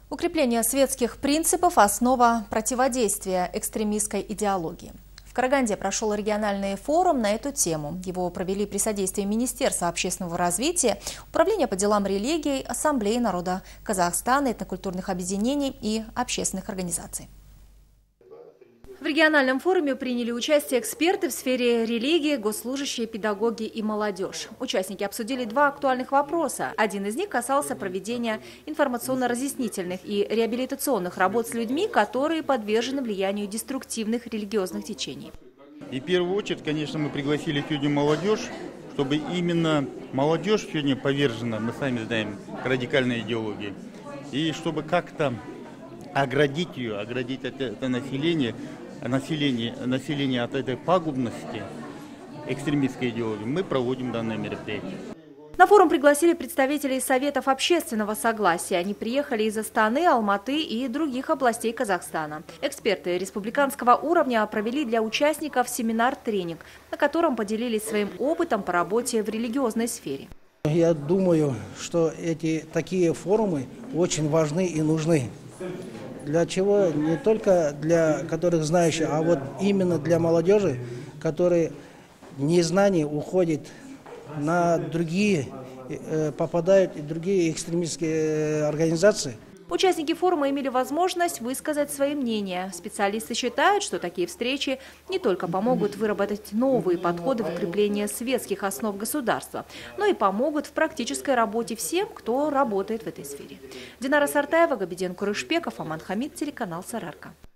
Укрепление светских принципов – основа противодействия экстремистской идеологии. В Караганде прошел региональный форум на эту тему. Его провели при содействии Министерства общественного развития, Управления по делам религий, Ассамблеи народа Казахстана, этнокультурных объединений и общественных организаций. В региональном форуме приняли участие эксперты в сфере религии, госслужащие, педагоги и молодежь. Участники обсудили два актуальных вопроса. Один из них касался проведения информационно-разъяснительных и реабилитационных работ с людьми, которые подвержены влиянию деструктивных религиозных течений. И в первую очередь, конечно, мы пригласили сегодня молодежь, чтобы именно молодежь сегодня повержена, мы сами знаем, к радикальной идеологии. И чтобы как-то оградить ее, оградить это население от этой пагубности экстремистской идеологии, мы проводим данное мероприятие. На форум пригласили представителей Советов общественного согласия. Они приехали из Астаны, Алматы и других областей Казахстана. Эксперты республиканского уровня провели для участников семинар-тренинг, на котором поделились своим опытом по работе в религиозной сфере. Я думаю, что такие форумы очень важны и нужны. Для чего? Не только для которых знающих, а вот именно для молодежи, которые незнание уходит на другие, попадают в другие экстремистские организации. Участники форума имели возможность высказать свои мнения. Специалисты считают, что такие встречи не только помогут выработать новые подходы в укреплении светских основ государства, но и помогут в практической работе всем, кто работает в этой сфере. Динара Сартаева, Габиден Курышбеков, Аман Хамид, телеканал Сарыарка.